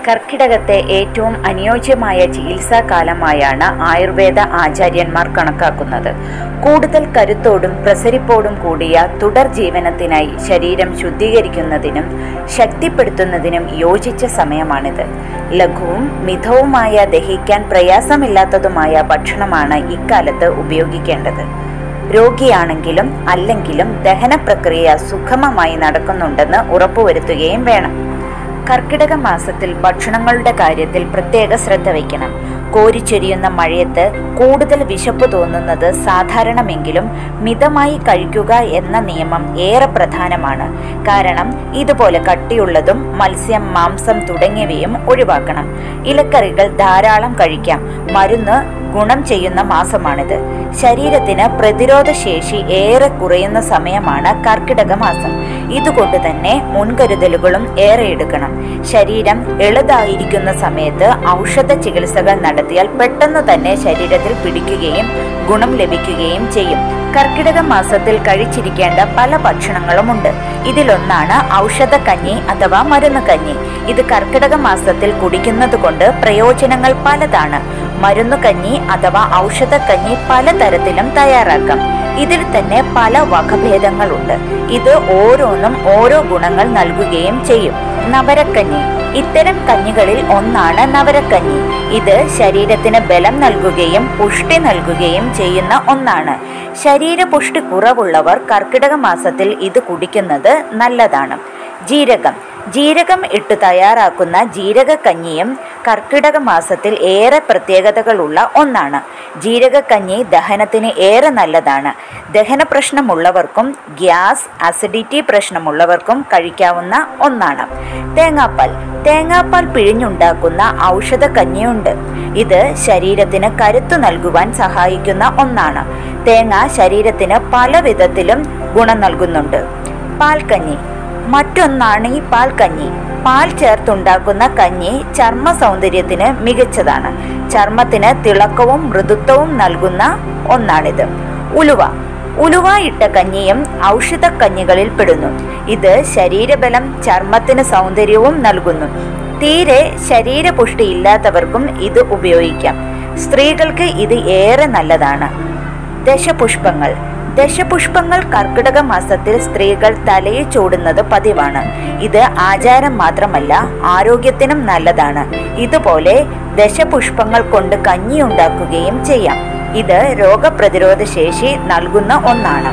കർക്കിടകത്തെ ഏറ്റവും അനുയോജ്യമായ ചികിത്സാകാലമായാണ് ആയുർവേദ ആചാര്യന്മാർ കണക്കാക്കുന്നത്. കൂടുതൽ കരുത്തോടും പ്രസരിപ്പോടും കൂടിയ തുടർ ജീവനത്തിനായി ശരീരം ശുദ്ധീകരിക്കുന്നതിനും ശക്തിപ്പെടുത്തുന്നതിനും യോജിച്ച സമയമാണിത്. ലഘുവും മിതവുമായ ദഹിക്കാൻ പ്രയാസമില്ലാത്തതുമായ ഭക്ഷണമാണ് ഇക്കാലത്ത് ഉപയോഗിക്കേണ്ടത്. രോഗിയാണെങ്കിലും അല്ലെങ്കിലും ദഹന പ്രക്രിയ സുഗമമായി നടക്കുന്നുണ്ടെന്ന് ഉറപ്പുവരുത്തുകയും വേണം. കർക്കിടക മാസത്തിൽ ഭക്ഷണങ്ങളുടെ കാര്യത്തിൽ പ്രത്യേക ശ്രദ്ധ വയ്ക്കണം. കോരിച്ചൊരിയുന്ന മഴയത്ത് കൂടുതൽ വിശപ്പ് തോന്നുന്നത് സാധാരണമെങ്കിലും മിതമായി കഴിക്കുക എന്ന നിയമം ഏറെ പ്രധാനമാണ്. കാരണം ഇതുപോലെ കട്ടിയുള്ളതും മത്സ്യം, മാംസം തുടങ്ങിയവയും ഒഴിവാക്കണം. ഇലക്കറികൾ ധാരാളം കഴിക്കാം. മരുന്ന് ഗുണം ചെയ്യുന്ന മാസമാണിത്. ശരീരത്തിന് പ്രതിരോധ ശേഷി ഏറെ കുറയുന്ന സമയമാണ് കർക്കിടക മാസം. ഇതുകൊണ്ട് തന്നെ മുൻകരുതലുകളും ഏറെ എടുക്കണം. ശരീരം എളുതായിരിക്കുന്ന സമയത്ത് ഔഷധ ചികിത്സകൾ നടത്തിയാൽ പെട്ടെന്ന് തന്നെ ശരീരത്തിൽ പിടിക്കുകയും ഗുണം ലഭിക്കുകയും ചെയ്യും. കർക്കിടക മാസത്തിൽ കഴിച്ചിരിക്കേണ്ട പല ഭക്ഷണങ്ങളുമുണ്ട്. ഇതിലൊന്നാണ് ഔഷധ കഞ്ഞി അഥവാ മരുന്ന് കഞ്ഞി. ഇത് കർക്കിടക മാസത്തിൽ കുടിക്കുന്നത് കൊണ്ട് പ്രയോജനങ്ങൾ പലതാണ്. മരുന്നു കഞ്ഞി അഥവാ ഔഷധ കഞ്ഞി പലതരത്തിലും തയ്യാറാക്കാം. ഇതിൽ തന്നെ പല വകഭേദങ്ങളുണ്ട്. ഇത് ഓരോന്നും ഓരോ ഗുണങ്ങൾ നൽകുകയും ചെയ്യും. നവരക്കഞ്ഞി. ഇത്തരം കഞ്ഞികളിൽ ഒന്നാണ് നവരക്കഞ്ഞി. ഇത് ശരീരത്തിന് ബലം നൽകുകയും പുഷ്ടി നൽകുകയും ചെയ്യുന്ന ഒന്നാണ്. ശരീരപുഷ്ടി കുറവുള്ളവർ കർക്കിടക മാസത്തിൽ ഇത് കുടിക്കുന്നത് നല്ലതാണ്. ജീരകം ഇട്ട് തയ്യാറാക്കുന്ന ജീരകക്കഞ്ഞിയും കർക്കിടക മാസത്തിൽ ഏറെ പ്രത്യേകതകളുള്ള ഒന്നാണ്. ജീരകക്കഞ്ഞി ദഹനത്തിന് ഏറെ നല്ലതാണ്. ദഹന പ്രശ്നമുള്ളവർക്കും ഗ്യാസ്, അസിഡിറ്റി പ്രശ്നമുള്ളവർക്കും കഴിക്കാവുന്ന ഒന്നാണ്. തേങ്ങാപ്പാൽ പിഴിഞ്ഞുണ്ടാക്കുന്ന ഔഷധ കഞ്ഞിയുണ്ട്. ഇത് ശരീരത്തിന് കരുത്തു നൽകുവാൻ സഹായിക്കുന്ന ഒന്നാണ്. തേങ്ങ ശരീരത്തിന് പല വിധത്തിലും ഗുണം നൽകുന്നുണ്ട്. പാൽക്കഞ്ഞി മറ്റൊന്നാണ്. ഈ പാൽക്കഞ്ഞി പാൽ ചേർത്തുണ്ടാക്കുന്ന കഞ്ഞി ചർമ്മ സൗന്ദര്യത്തിന് മികച്ചതാണ്. ചർമ്മത്തിന് തിളക്കവും മൃദുത്വവും നൽകുന്ന ഒന്നാണിത്. ഉലുവ ഇട്ട കഞ്ഞിയും ഔഷധ കഞ്ഞികളിൽ പെടുന്നു. ഇത് ശരീരബലം, ചർമ്മത്തിന് സൗന്ദര്യവും നൽകുന്നു. തീരെ ശരീരപുഷ്ടി ഇല്ലാത്തവർക്കും ഇത് ഉപയോഗിക്കാം. സ്ത്രീകൾക്ക് ഇത് ഏറെ നല്ലതാണ്. ദശപുഷ്പങ്ങൾ കർക്കിടക മാസത്തിൽ സ്ത്രീകൾ തലയിൽ ചൂടുന്നത് പതിവാണ്. ഇത് ആചാരം മാത്രമല്ല, ആരോഗ്യത്തിനും നല്ലതാണ്. ഇതുപോലെ ദശപുഷ്പങ്ങൾ കൊണ്ട് കഞ്ഞി ഉണ്ടാക്കുകയും ചെയ്യാം. ഇത് രോഗപ്രതിരോധ ശേഷി നൽകുന്ന ഒന്നാണ്.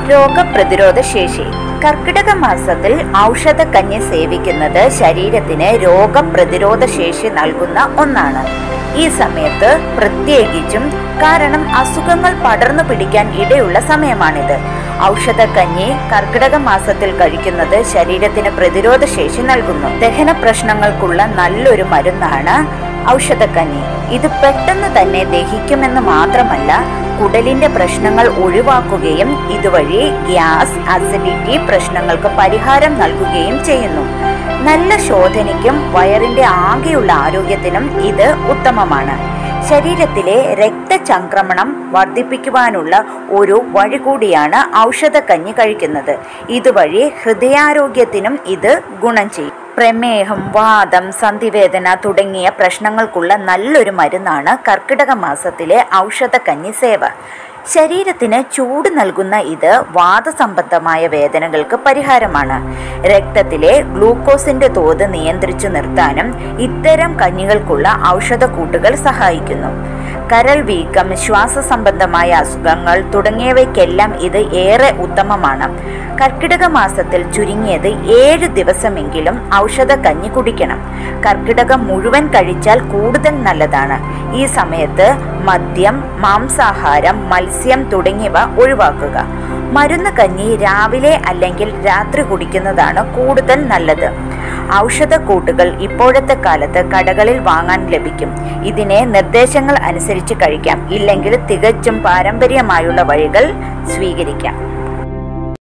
കർക്കിടക മാസത്തിൽ ഔഷധ കഞ്ഞി സേവിക്കുന്നത് ശരീരത്തിന് രോഗപ്രതിരോധ ശേഷി നൽകുന്ന ഒന്നാണ്. ഈ സമയത്ത് പ്രത്യേകിച്ചും, കാരണം അസുഖങ്ങൾ പടർന്നു പിടിക്കാൻ ഇടയുള്ള സമയമാണിത്. ഔഷധ കഞ്ഞി കർക്കിടക മാസത്തിൽ കഴിക്കുന്നത് ശരീരത്തിന് പ്രതിരോധ ശേഷി നൽകുന്നു. ദഹന പ്രശ്നങ്ങൾക്കുള്ള നല്ലൊരു മരുന്നാണ് ഔഷധക്കഞ്ഞി. ഇത് പെട്ടെന്ന് തന്നെ ദഹിക്കുമെന്ന് മാത്രമല്ല, കുടലിന്റെ പ്രശ്നങ്ങൾ ഒഴിവാക്കുകയും ഇതുവഴി ഗ്യാസ്, അസിഡിറ്റി പ്രശ്നങ്ങൾക്ക് പരിഹാരം നൽകുകയും ചെയ്യുന്നു. നല്ല ശോധനയ്ക്കും വയറിന്റെ ആകെയുള്ള ആരോഗ്യത്തിനും ഇത് ഉത്തമമാണ്. ശരീരത്തിലെ രക്തചംക്രമണം വർദ്ധിപ്പിക്കുവാനുള്ള ഒരു വഴി കൂടിയാണ് ഔഷധക്കഞ്ഞി കഴിക്കുന്നത്. ഇതുവഴി ഹൃദയാരോഗ്യത്തിനും ഇത് ഗുണം ചെയ്യും. പ്രമേഹം, വാദം, സന്ധിവേദന തുടങ്ങിയ പ്രശ്നങ്ങൾക്കുള്ള നല്ലൊരു മരുന്നാണ് കർക്കിടക മാസത്തിലെ ഔഷധക്കഞ്ഞി സേവ. ശരീരത്തിന് ചൂട് നൽകുന്ന ഇത് വാതസംബന്ധമായ വേദനകൾക്ക് പരിഹാരമാണ്. രക്തത്തിലെ ഗ്ലൂക്കോസിന്റെ തോത് നിയന്ത്രിച്ചു നിർത്താനും ഇത്തരം കഞ്ഞികൾക്കുള്ള ഔഷധക്കൂട്ടുകൾ സഹായിക്കുന്നു. കരൾ വീക്കം, ശ്വാസ സംബന്ധമായ അസുഖങ്ങൾ തുടങ്ങിയവയ്ക്കെല്ലാം ഇത് ഏറെ ഉത്തമമാണ്. കർക്കിടക മാസത്തിൽ ചുരുങ്ങിയത് 7 ദിവസമെങ്കിലും ഔഷധ കഞ്ഞി കുടിക്കണം. കർക്കിടകം മുഴുവൻ കഴിച്ചാൽ കൂടുതൽ നല്ലതാണ്. ഈ സമയത്ത് മദ്യം, മാംസാഹാരം, മത്സ്യം തുടങ്ങിയവ ഒഴിവാക്കുക. മരുന്ന് കഞ്ഞി രാവിലെ അല്ലെങ്കിൽ രാത്രി കുടിക്കുന്നതാണ് കൂടുതൽ നല്ലത്. ഔഷധക്കൂട്ടുകൾ ഇപ്പോഴത്തെ കാലത്ത് കടകളിൽ വാങ്ങാൻ ലഭിക്കും. ഇതിനെ നിർദ്ദേശങ്ങൾ അനുസരിച്ച് കഴിക്കാം. ഇല്ലെങ്കിൽ തികച്ചും പാരമ്പര്യമായുള്ള വഴികൾ സ്വീകരിക്കാം.